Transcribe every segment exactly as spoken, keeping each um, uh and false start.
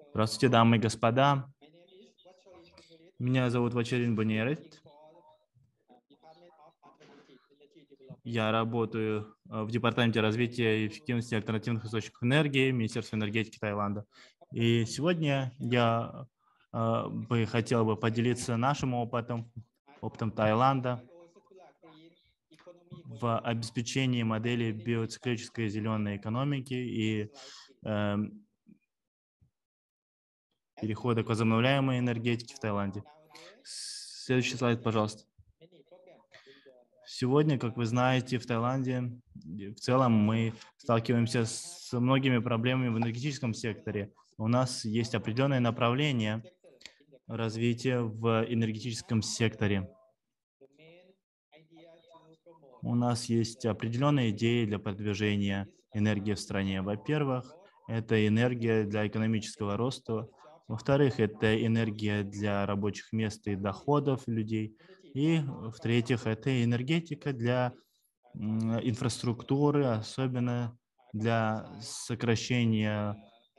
Здравствуйте, дамы и господа. Меня зовут Вачерин Баниерет. Я работаю э, в Департаменте развития и эффективности альтернативных источников энергии Министерства энергетики Таиланда. И сегодня я э, бы хотел бы поделиться нашим опытом, опытом Таиланда в обеспечении модели биоциклической зеленой экономики и э, перехода к возобновляемой энергетике в Таиланде. Следующий слайд, пожалуйста. Сегодня, как вы знаете, в Таиланде в целом мы сталкиваемся с многими проблемами в энергетическом секторе. У нас есть определенное направление развития в энергетическом секторе. У нас есть определенные идеи для продвижения энергии в стране. Во-первых, это энергия для экономического роста. Во-вторых, это энергия для рабочих мест и доходов людей. И, в-третьих, это энергетика для инфраструктуры, особенно для сокращения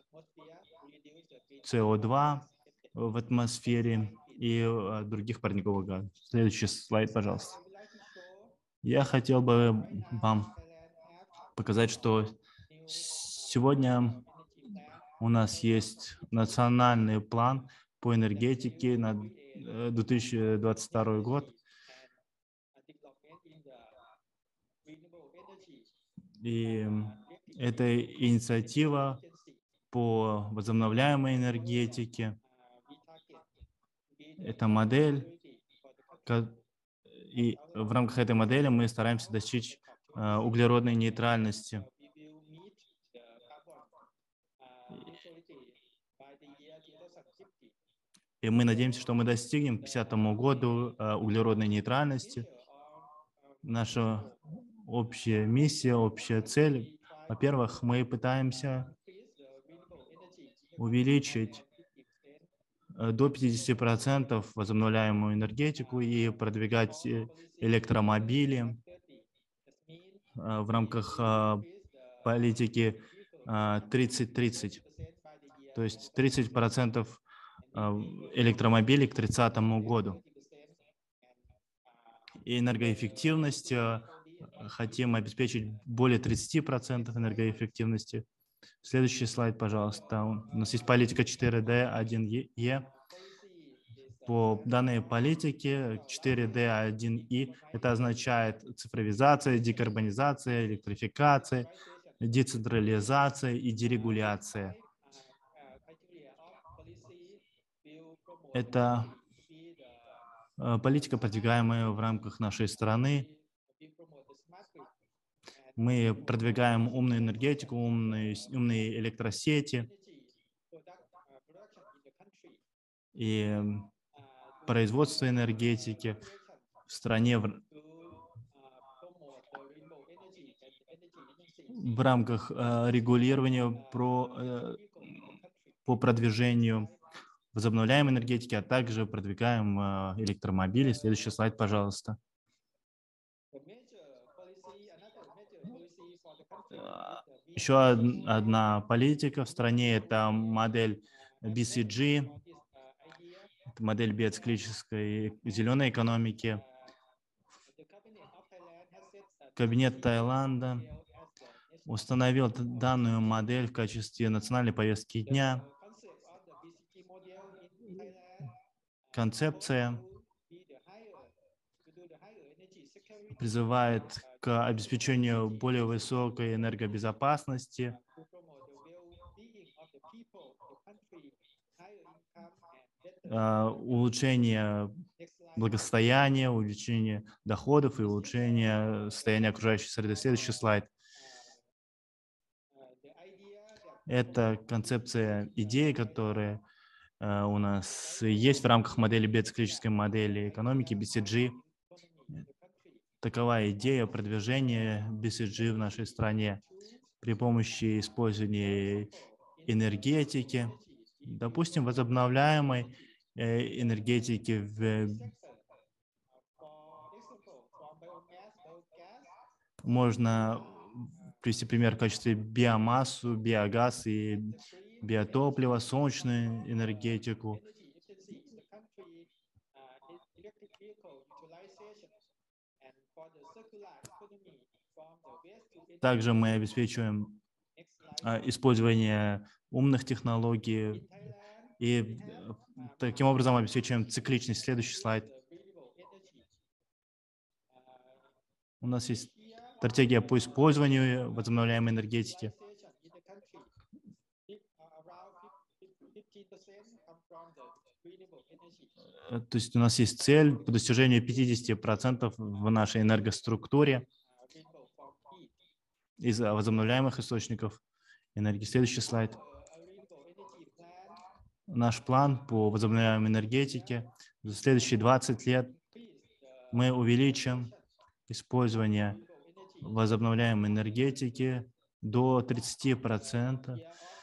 СО2 в атмосфере и других парниковых газов. Следующий слайд, пожалуйста. Я хотел бы вам показать, что сегодня у нас есть национальный план по энергетике на две тысячи двадцать второй год. И это инициатива по возобновляемой энергетике. Это модель, и в рамках этой модели мы стараемся достичь углеродной нейтральности. И мы надеемся, что мы достигнем к пятидесятому году углеродной нейтральности. Наша общая миссия, общая цель. Во-первых, мы пытаемся увеличить до пятидесяти процентов возобновляемую энергетику и продвигать электромобили в рамках политики тридцать тридцать. То есть тридцать процентов электромобилей к тридцатому году. И энергоэффективность хотим обеспечить более тридцати процентов энергоэффективности. Следующий слайд, пожалуйста. У нас есть политика четыре дэ один и. По данной политике четыре дэ один и это означает цифровизация, декарбонизация, электрификация, децентрализация и дерегуляция. Это политика, продвигаемая в рамках нашей страны. Мы продвигаем умную энергетику, умные, умные электросети и производство энергетики в стране в, в рамках э, регулирования про, э, по продвижению возобновляемой энергетики, а также продвигаем э, электромобили. Следующий слайд, пожалуйста. Еще одна политика в стране – это модель би си джи, это модель биоциклической зеленой экономики. Кабинет Таиланда установил данную модель в качестве национальной повестки дня. Концепция призывает к обеспечению более высокой энергобезопасности, улучшение благосостояния, увеличение доходов и улучшение состояния окружающей среды. Следующий слайд. Это концепция идеи, которая у нас есть в рамках модели биоциклической модели экономики би си джи. Такова идея продвижения би си джи в нашей стране при помощи использования энергетики, допустим, возобновляемой энергетики в можно привести пример в качестве биомассу, биогаз и биотопливо, солнечную энергетику. Также мы обеспечиваем использование умных технологий и таким образом обеспечиваем цикличность. Следующий слайд. У нас есть стратегия по использованию возобновляемой энергетики. То есть у нас есть цель по достижению пятидесяти процентов в нашей энергоструктуре из возобновляемых источников энергии. Следующий слайд. Наш план по возобновляемой энергетике. За следующие двадцать лет мы увеличим использование возобновляемой энергетики до тридцати процентов.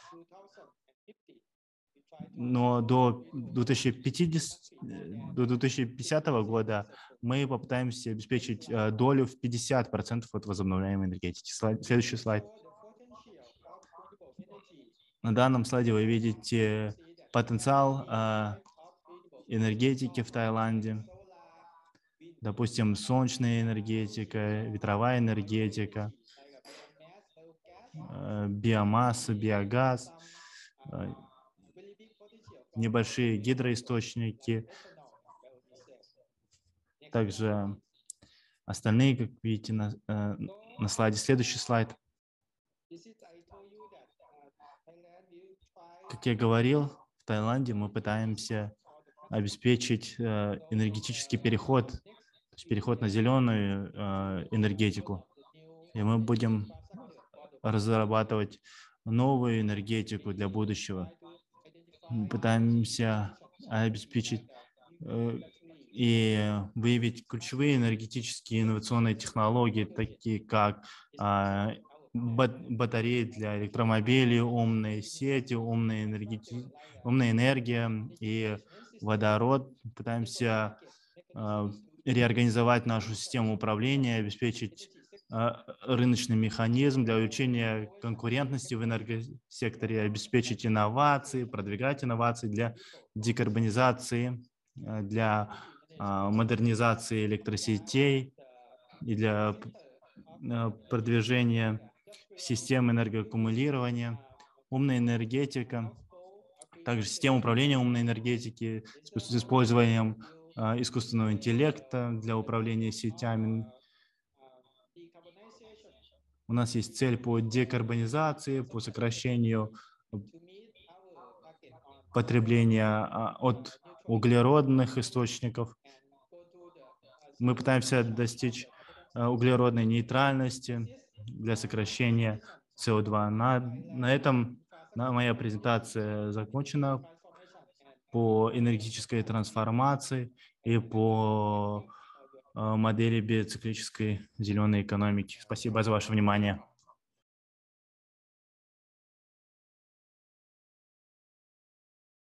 Но до две тысячи пятидесятого года мы попытаемся обеспечить долю в пятьдесят процентов от возобновляемой энергетики. Слайд, следующий слайд. На данном слайде вы видите потенциал энергетики в Таиланде. Допустим, солнечная энергетика, ветровая энергетика, биомасса, биогаз, небольшие гидроисточники, также остальные, как видите на, на слайде. Следующий слайд. Как я говорил, в Таиланде мы пытаемся обеспечить энергетический переход, то есть переход на зеленую энергетику. И мы будем разрабатывать новую энергетику для будущего. Мы пытаемся обеспечить и выявить ключевые энергетические инновационные технологии, такие как батареи для электромобилей, умные сети, умная, энергети... умная энергия и водород. Пытаемся реорганизовать нашу систему управления, обеспечить рыночный механизм для увеличения конкурентности в энергосекторе, обеспечить инновации, продвигать инновации для декарбонизации, для модернизации электросетей и для продвижения систем энергоаккумулирования, умная энергетика, также система управления умной энергетики с использованием искусственного интеллекта для управления сетями. У нас есть цель по декарбонизации, по сокращению потребления от углеродных источников. Мы пытаемся достичь углеродной нейтральности для сокращения С О два. На, на этом на, моя презентация закончена по энергетической трансформации и по модели биоциклической зеленой экономики. Спасибо за ваше внимание.